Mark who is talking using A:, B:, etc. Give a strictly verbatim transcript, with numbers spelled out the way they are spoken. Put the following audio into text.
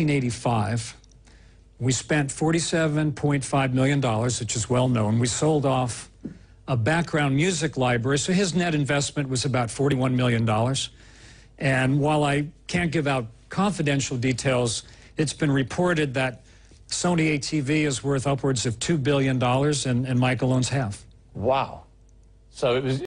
A: nineteen eighty-five, we spent forty-seven point five million dollars, which is well known. We sold off a background music library, so his net investment was about forty-one million dollars. And while I can't give out confidential details, it's been reported that Sony A T V is worth upwards of two billion dollars, and, and Michael owns half.
B: Wow. So it was